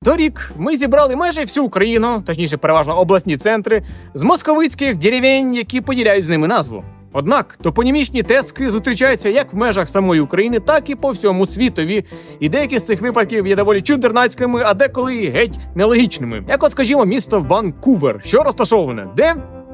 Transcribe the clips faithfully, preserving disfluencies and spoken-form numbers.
Торік ми зібрали майже всю Україну, точніше переважно обласні центри, з московицьких деревень, які поділяють з ними назву. Однак топонімічні тески зустрічаються як в межах самої України, так і по всьому світові, і деякі з цих випадків є доволі чудернацькими, а деколи геть нелогічними. Як от, скажімо, місто Ванкувер, що розташоване де?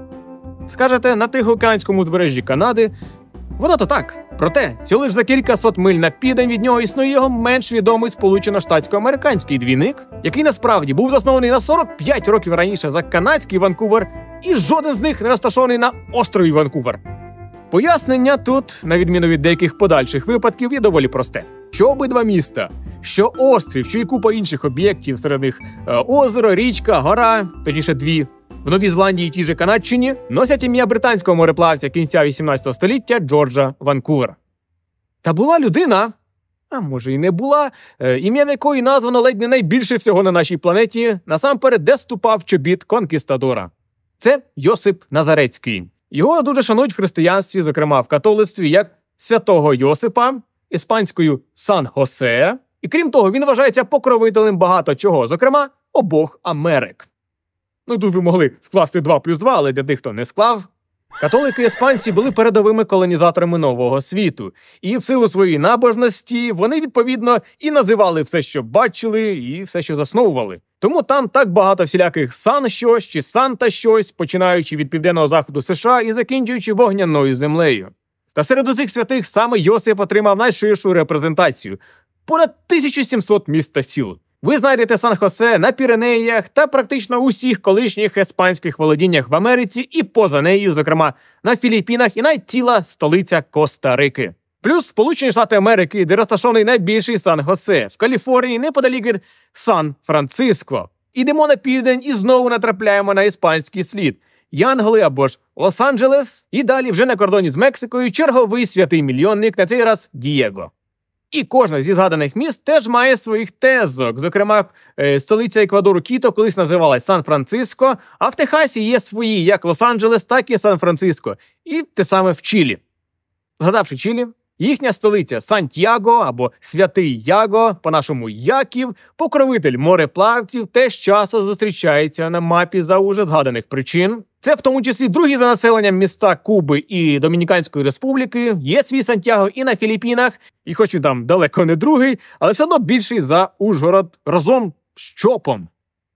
Скажете, на Тихоокеанському узбережжі Канади. Воно то так. Проте, всього лиш за кілька сот миль на південь від нього існує його менш відомий сполучено-штатсько-американський двійник, який насправді був заснований на сорок п'ять років раніше за канадський Ванкувер, і жоден з них не розташований на острові Ванкувер. Пояснення тут, на відміну від деяких подальших випадків, є доволі просте. Що обидва міста, що острів, що і купа інших об'єктів, серед них е, озеро, річка, гора, точніше дві, в Новій Зеландії і тій же Канадщині, носять ім'я британського мореплавця кінця вісімнадцятого століття Джорджа Ванкувера. Та була людина, а може і не була, е, ім'я якої названо ледь не найбільше всього на нашій планеті, насамперед, де ступав чобіт конкістадора. Це Йосип Назарецький. Його дуже шанують в християнстві, зокрема в католицтві, як святого Йосипа, іспанською Сан-Хосе, і крім того, він вважається покровителем багато чого, зокрема обох Америк. Ну, тут ви могли скласти два плюс два, але для тих, хто не склав. Католики-іспанці були передовими колонізаторами Нового світу, і в силу своєї набожності вони, відповідно, і називали все, що бачили, і все, що засновували. Тому там так багато всіляких сан-щось чи санта-щось, починаючи від південного заходу США і закінчуючи вогняною землею. Та серед усіх святих саме Йосип отримав найширшу репрезентацію – понад тисячу сімсот міст та сіл. Ви знайдете Сан-Хосе на Піренеях та практично усіх колишніх іспанських володіннях в Америці і поза нею, зокрема на Філіппінах і навіть ціла столиця Коста-Рики. Плюс Сполучені Штати Америки, де розташований найбільший Сан-Хосе, в Каліфорнії неподалік від Сан-Франциско. Ідемо на південь і знову натрапляємо на іспанський слід. Янголи або ж Лос-Анджелес, і далі вже на кордоні з Мексикою черговий святий мільйонник, на цей раз Дієго. І кожна зі згаданих міст теж має своїх тезок. Зокрема, е, столиця Еквадору Кіто колись називалась Сан-Франциско, а в Техасі є свої як Лос-Анджелес, так і Сан-Франциско. І те саме в Чилі. Згадавши Чилі, їхня столиця Сантьяго або Святий Яго, по-нашому Яків, покровитель мореплавців, теж часто зустрічається на мапі за уже згаданих причин. Це в тому числі другі за населенням міста Куби і Домініканської Республіки, є свій Сантьяго і на Філіппінах, і хоч і там далеко не другий, але все одно більший за Ужгород разом з Чопом.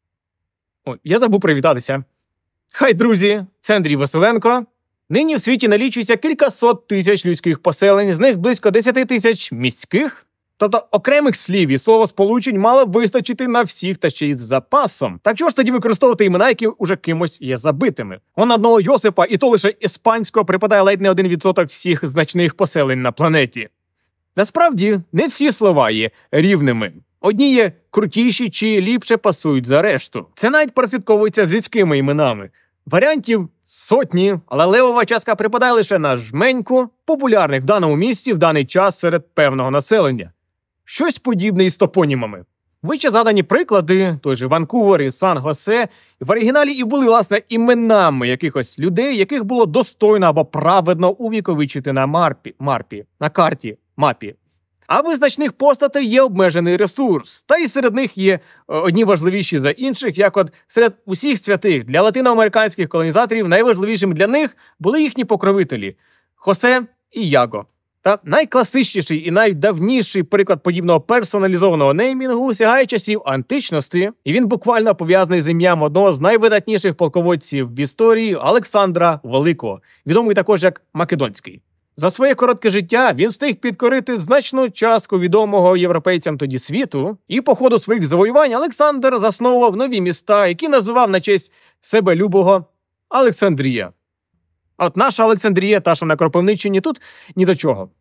О, я забув привітатися. Хай, друзі, це Андрій Василенко. Нині в світі налічується кілька сот тисяч людських поселень, з них близько десять тисяч міських. Тобто окремих слів і словосполучень мало б вистачити на всіх та ще й з запасом. Так чого ж тоді використовувати імена, які уже кимось є забитими? Он одного Йосипа, і то лише іспанського, припадає ледь не один відсоток всіх значних поселень на планеті. Насправді, не всі слова є рівними. Одні є крутіші чи ліпше пасують за решту. Це навіть прослідковується з людськими іменами. Варіантів сотні, але левова частка припадає лише на жменьку популярних в даному місці в даний час серед певного населення. Щось подібне із топонімами. Вище згадані приклади, той же Ванкувер і Сан-Хосе, в оригіналі і були, власне, іменами якихось людей, яких було достойно або праведно увіковічити на марпі, марпі, на карті, мапі. А визначних постатей є обмежений ресурс, та й серед них є одні важливіші за інших, як от серед усіх святих для латиноамериканських колонізаторів найважливішими для них були їхні покровителі – Хосе і Яго. Та найкласичніший і найдавніший приклад подібного персоналізованого неймінгу сягає часів античності, і він буквально пов'язаний з ім'ям одного з найвидатніших полководців в історії – Олександра Великого, відомий також як Македонський. За своє коротке життя він встиг підкорити значну частку відомого європейцям тоді світу, і по ходу своїх завоювань Олександр засновував нові міста, які називав на честь себе любого Олександрія. А от наша Олександрія, та що на Кропивниччині, тут ні до чого.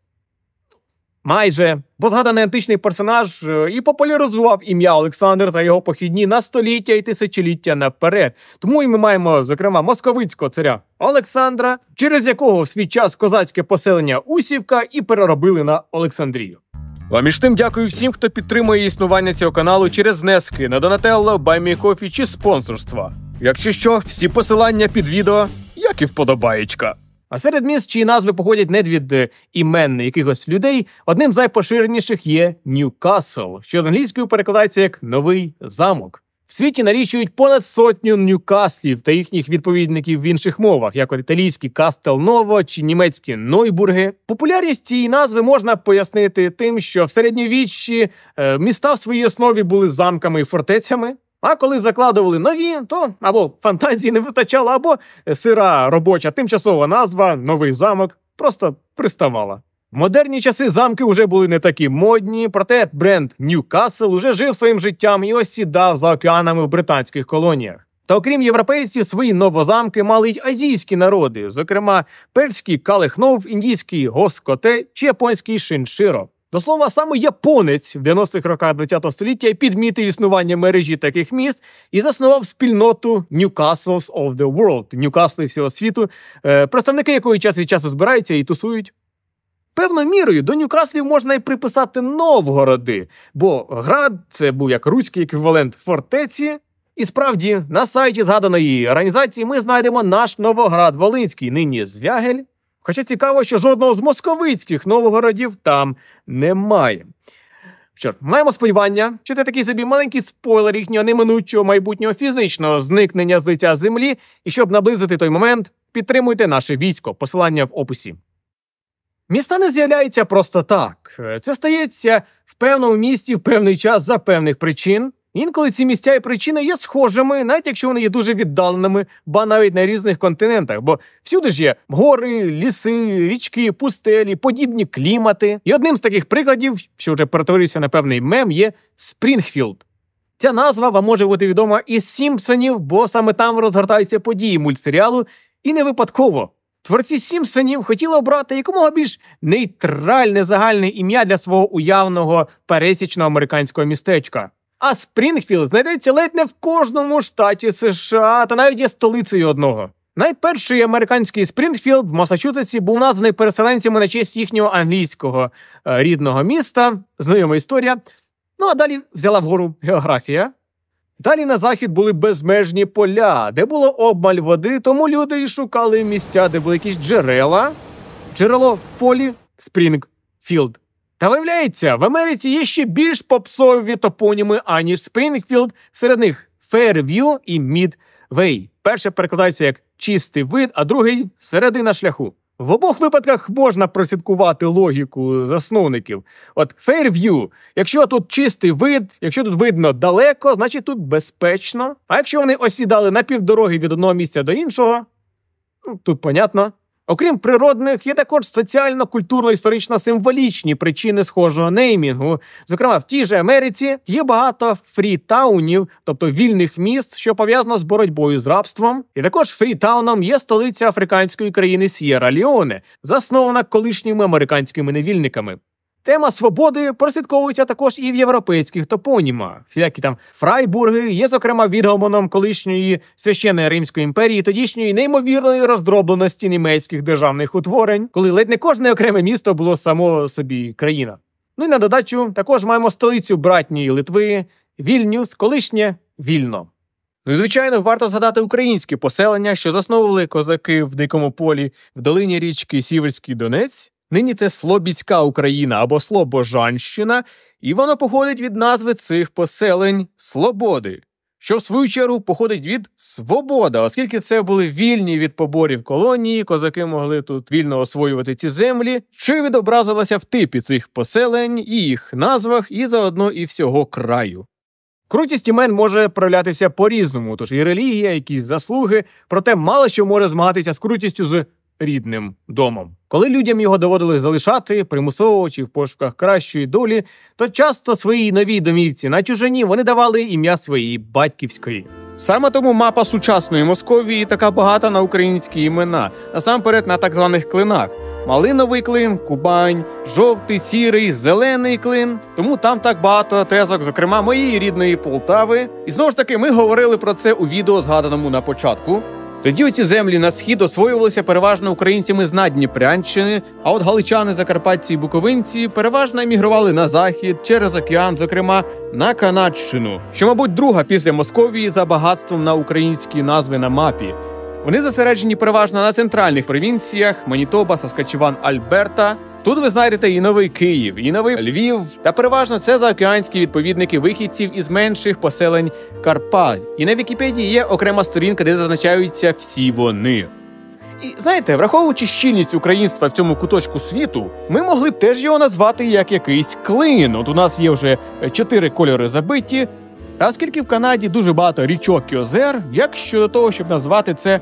Майже. Бо згаданий античний персонаж і популяризував ім'я Олександр та його похідні на століття і тисячоліття наперед. Тому і ми маємо, зокрема, московицького царя Олександра, через якого в свій час козацьке поселення Усівка і переробили на Олександрію. А між тим дякую всім, хто підтримує існування цього каналу через внески на Donatello, BuyMeCoffee чи спонсорства. Якщо що, всі посилання під відео, як і вподобаєчка. А серед міст, чиї назви походять не від е, імен якихось людей, одним з найпоширеніших є Ньюкасл, що з англійською перекладається як «новий замок». В світі налічують понад сотню Ньюкаслів та їхніх відповідників в інших мовах, як от італійські Кастелново чи німецькі Нойбурги. Популярність цієї назви можна пояснити тим, що в середньовіччі е, міста в своїй основі були замками і фортецями, а коли закладували нові, то або фантазії не вистачало, або сира робоча тимчасова назва «новий замок» просто приставала. В модерні часи замки вже були не такі модні, проте бренд Ньюкасл уже жив своїм життям і осідав за океанами в британських колоніях. Та окрім європейців, свої новозамки мали й азійські народи, зокрема перський Калихнов, індійський Госкоте чи японський Шинширо. До слова, саме японець в дев'яностих роках ХХ століття підмітив існування мережі таких міст і заснував спільноту Newcastles of the World, Ньюкасли всього світу, представники якої час від часу збираються і тусують. Певною мірою до Ньюкаслів можна й приписати Новгороди, бо град – це був як руський еквівалент фортеці. І справді, на сайті згаданої організації ми знайдемо наш Новоград-Волинський, нині Звягель. Хоча цікаво, що жодного з московицьких Новгородів там немає. Що ж, маємо сподівання, що це такий собі маленький спойлер їхнього неминучого майбутнього фізичного зникнення з лиця землі, і щоб наблизити той момент, підтримуйте наше військо, посилання в описі. Міста не з'являються просто так. Це стається в певному місті в певний час за певних причин. Інколи ці місця і причини є схожими, навіть якщо вони є дуже віддаленими, ба навіть на різних континентах. Бо всюди ж є гори, ліси, річки, пустелі, подібні клімати. І одним з таких прикладів, що вже перетворився на певний мем, є Спрінгфілд. Ця назва вам може бути відома із «Сімпсонів», бо саме там розгортаються події мультсеріалу, і не випадково. Творці «Сімпсонів» хотіли обрати якомога більш нейтральне загальне ім'я для свого уявного пересічного американського містечка. А Спрінгфілд знайдеться ледь не в кожному штаті США, та навіть є столицею одного. Найперший американський Спрінгфілд в Масачусетсі був названий переселенцями на честь їхнього англійського е, рідного міста. Знайома історія. Ну а далі взяла вгору географія. Далі на захід були безмежні поля, де було обмаль води, тому люди і шукали місця, де були якісь джерела. Джерело в полі – Спрінгфілд. Та виявляється, в Америці є ще більш попсові топоніми, аніж Спрінгфілд. Серед них Фейрв'ю і Мідвей. Перше перекладається як «чистий вид», а другий – «середина шляху». В обох випадках можна прослідкувати логіку засновників. От Фейрв'ю, якщо тут чистий вид, якщо тут видно далеко, значить тут безпечно. А якщо вони осідали на півдороги від одного місця до іншого, ну, тут понятно. Окрім природних, є також соціально-культурно-історично-символічні причини схожого неймінгу. Зокрема, в тій же Америці є багато фрітаунів, тобто вільних міст, що пов'язано з боротьбою з рабством. І також фрітауном є столиця африканської країни С'єра-Леоне, заснована колишніми американськими невільниками. Тема свободи прослідковується також і в європейських топонімах. Всілякі там Фрайбурги є, зокрема, відгомоном колишньої священної Римської імперії, тодішньої неймовірної роздробленості німецьких державних утворень, коли ледь не кожне окреме місто було само собі країна. Ну і на додачу також маємо столицю братньої Литви – Вільнюс, колишнє Вільно. Ну і, звичайно, варто згадати українські поселення, що засновували козаки в Дикому полі, в долині річки Сіверський Донець. Нині це Слобідська Україна або Слобожанщина, і воно походить від назви цих поселень Слободи, що в свою чергу походить від свобода, оскільки це були вільні від поборів колонії, козаки могли тут вільно освоювати ці землі, що й відобразилося в типі цих поселень і їх назвах, і заодно і всього краю. Крутість імен може проявлятися по-різному, тож і релігія, якісь заслуги, проте мало що може змагатися з крутістю з рідним домом. Коли людям його доводилось залишати, примусово чи в пошуках кращої долі, то часто своїй новій домівці на чужині вони давали ім'я своєї батьківської. Саме тому мапа сучасної Московії така багата на українські імена, насамперед на так званих клинах. Малиновий клин, Кубань, жовтий, сірий, зелений клин. Тому там так багато тезок, зокрема моєї рідної Полтави. І знову ж таки, ми говорили про це у відео, згаданому на початку. Тоді оці землі на схід освоювалися переважно українцями з Надніпрянщини, а от галичани, закарпатці і буковинці переважно емігрували на захід, через океан, зокрема на Канадщину, що, мабуть, друга після Московії за багатством на українські назви на мапі. Вони зосереджені переважно на центральних провінціях Манітоба, Саскачеван, Альберта. Тут ви знайдете і Новий Київ, і Новий Львів, та переважно це заокеанські відповідники вихідців із менших поселень Карпат. І на Вікіпедії є окрема сторінка, де зазначаються всі вони. І знаєте, враховуючи щільність українства в цьому куточку світу, ми могли б теж його назвати як якийсь клин. От у нас є вже чотири кольори забиті, а оскільки в Канаді дуже багато річок і озер, як щодо того, щоб назвати це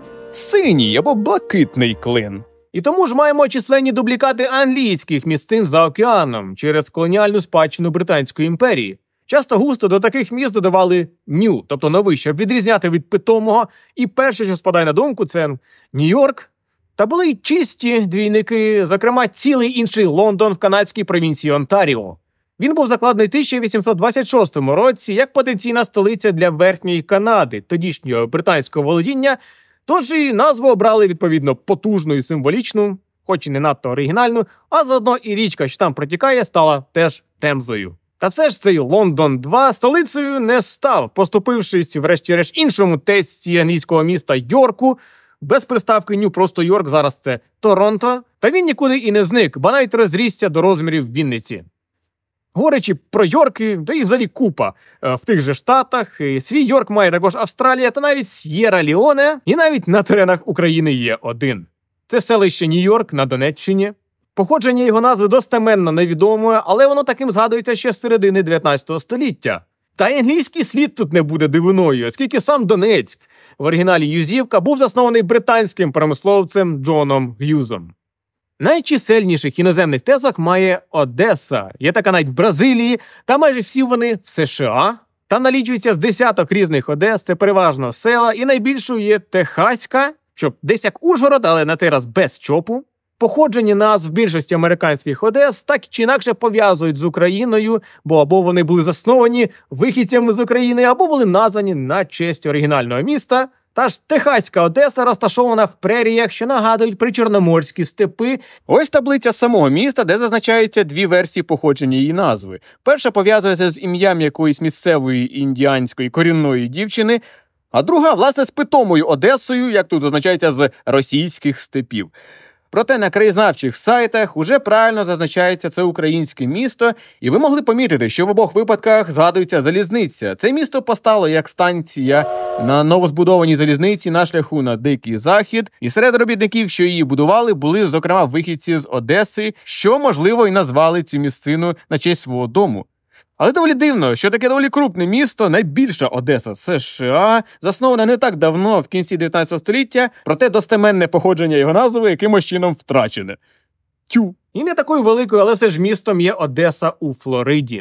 синій або блакитний клин. І тому ж маємо численні дублікати англійських місцин за океаном через колоніальну спадщину Британської імперії. Часто густо до таких міст додавали «нью», тобто новий, щоб відрізняти від питомого, і перше, що спадає на думку, це Нью-Йорк. Та були й чисті двійники, зокрема цілий інший Лондон в канадській провінції Онтаріо. Він був закладений в тисяча вісімсот двадцять шостому році як потенційна столиця для Верхньої Канади, тодішнього британського володіння, тож і назву обрали відповідно потужну і символічну, хоч і не надто оригінальну, а заодно і річка, що там протікає, стала теж Темзою. Та все ж цей Лондон два столицею не став, поступившись врешті-решт іншому тестці англійського міста Йорку, без приставки «нью», просто Йорк, зараз це Торонто, та він нікуди і не зник, ба навіть розрісся до розмірів Вінниці. Говорячи про Йорки, то їх взагалі купа в тих же Штатах, і свій Йорк має також Австралія та навіть С'єра-Леоне, і навіть на теренах України є один. Це селище Нью-Йорк на Донеччині. Походження його назви достеменно невідоме, але воно таким згадується ще з середини дев'ятнадцятого століття. Та й англійський слід тут не буде дивиною, оскільки сам Донецьк, в оригіналі Юзівка, був заснований британським промисловцем Джоном Г'юзом. Найчисельніших іноземних тезок має Одеса. Є така навіть в Бразилії, та майже всі вони в США. Там налічується з десяток різних Одес, це переважно села, і найбільшою є Техаська, що десь як Ужгород, але на цей раз без чопу. Походження назв більшості американських Одес так чи інакше пов'язують з Україною, бо або вони були засновані вихідцями з України, або були названі на честь оригінального міста. Та ж Техаська Одеса розташована в преріях, що нагадують причорноморські степи. Ось таблиця самого міста, де зазначаються дві версії походження її назви. Перша пов'язується з ім'ям якоїсь місцевої індіанської корінної дівчини, а друга, власне, з питомою Одесою, як тут зазначається, з російських степів. Проте на краєзнавчих сайтах уже правильно зазначається це українське місто, і ви могли помітити, що в обох випадках згадується залізниця. Це місто постало як станція на новозбудованій залізниці на шляху на Дикий Захід, і серед робітників, що її будували, були, зокрема, вихідці з Одеси, що, можливо, і назвали цю місцину на честь свого дому. Але доволі дивно, що таке доволі крупне місто, найбільша Одеса США, заснована не так давно, в кінці дев'ятнадцятого століття, проте достеменне походження його назви якимось чином втрачене. Тю. І не такою великою, але все ж містом є Одеса у Флориді.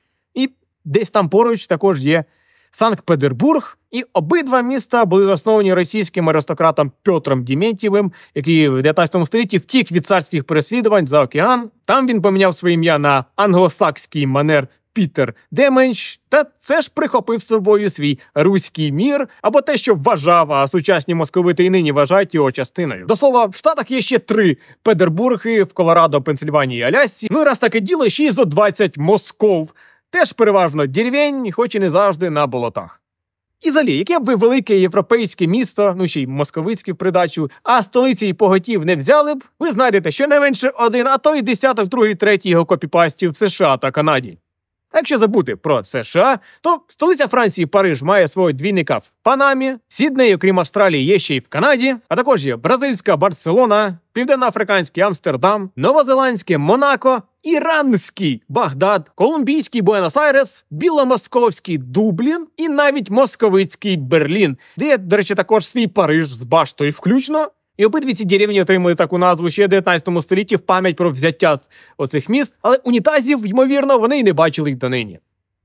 І десь там поруч також є Санкт-Петербург, і обидва міста були засновані російським аристократом Петром Дементьєвим, який в дев'ятнадцятому столітті втік від царських переслідувань за океан. Там він поміняв своє ім'я на англосакський манер Пітер Деменч, та це ж прихопив з собою свій руський мір, або те, що вважав, а сучасні московити і нині вважають його частиною. До слова, в Штатах є ще три Петербурги в Колорадо, Пенсильванії і Алясці, ну і раз таке діло, ще й зо двадцять Москов, теж переважно деревень, хоч і не завжди на болотах. І взагалі, яке б ви велике європейське місто, ну ще й московицьке в придачу, а столиці й поготів не взяли б, ви знайдете щонайменше один, а то й десяток, другий, третій його копіпастів в США та Канаді. А якщо забути про США, то столиця Франції Париж має свого двійника в Панамі, Сідней, окрім Австралії, є ще й в Канаді, а також є бразильська Барселона, південноафриканський Амстердам, новозеландське Монако, іранський Багдад, колумбійський Буенос-Айрес, біломосковський Дублін і навіть московицький Берлін, де є, до речі, також свій Париж з баштою включно. І обидві ці деревні отримали таку назву ще в дев'ятнадцятому столітті в пам'ять про взяття оцих міст, але унітазів, ймовірно, вони й не бачили й донині.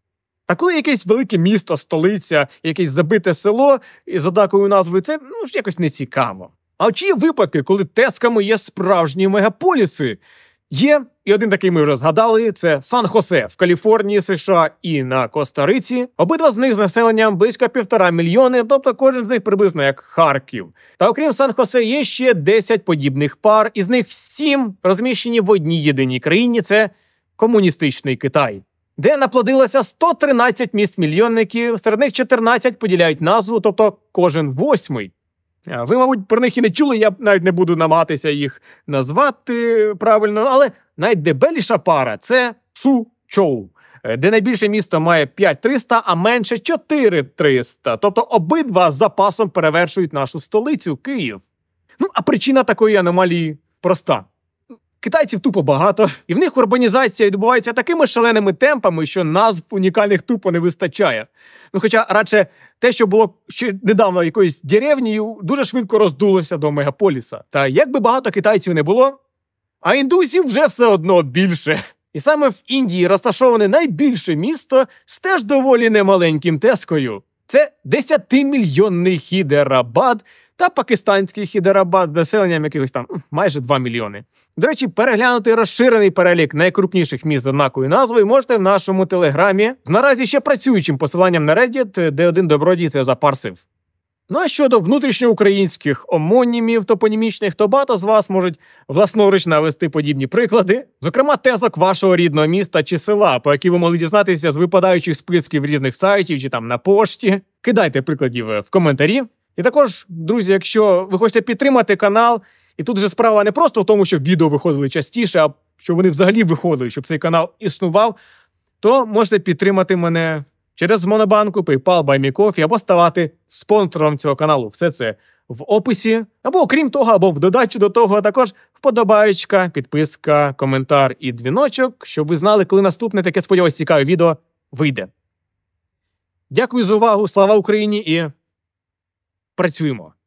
А коли якесь велике місто, столиця, якесь забите село з однаковою назвою, це ну, ж якось нецікаво. А от чи є випадки, коли тезками є справжні мегаполіси? Є, і один такий ми вже згадали, це Сан-Хосе в Каліфорнії, США і на Коста-Риці. Обидва з них з населенням близько півтора мільйони, тобто кожен з них приблизно як Харків. Та окрім Сан-Хосе є ще десять подібних пар, із них сім розміщені в одній єдиній країні – це комуністичний Китай, де наплодилося сто тринадцять міст-мільйонників, серед них чотирнадцять поділяють назву, тобто кожен восьмий. Ви, мабуть, про них і не чули, я навіть не буду намагатися їх назвати правильно, але найдебеліша пара – це Сучоу, де найбільше місто має п'ять тисяч триста, а менше чотири тисячі триста. Тобто обидва з запасом перевершують нашу столицю – Київ. Ну, а причина такої аномалії проста. Китайців тупо багато, і в них урбанізація відбувається такими шаленими темпами, що назв унікальних тупо не вистачає. Ну, хоча, радше, те, що було ще недавно якоюсь деревнею, дуже швидко роздулося до мегаполіса. Та як би багато китайців не було, а індусів вже все одно більше. І саме в Індії розташоване найбільше місто з теж доволі немаленьким тескою. Це десятимільйонний Хіderabad та пакистанський Хіderabad з населенням якихось там майже два мільйони. До речі, переглянути розширений перелік найкрупніших міст з однакою назвою можете в нашому телеграмі з наразі ще працюючим посиланням на Reddit, де один добродій це запарсив. Ну а щодо внутрішньоукраїнських омонімів топонімічних, то багато з вас можуть власноруч навести подібні приклади, зокрема тезок вашого рідного міста чи села, по які ви могли дізнатися з випадаючих списків різних сайтів чи там на пошті. Кидайте прикладів в коментарі. І також, друзі, якщо ви хочете підтримати канал, і тут вже справа не просто в тому, щоб відео виходили частіше, а щоб вони взагалі виходили, щоб цей канал існував, то можете підтримати мене через Монобанку, PayPal, BuyMeCoffee або ставати спонсором цього каналу. Все це в описі. Або окрім того, або в додачу до того, а також вподобаєчка, підписка, коментар і дзвіночок, щоб ви знали, коли наступне таке, сподіваюсь, цікаве відео вийде. Дякую за увагу, слава Україні і працюємо!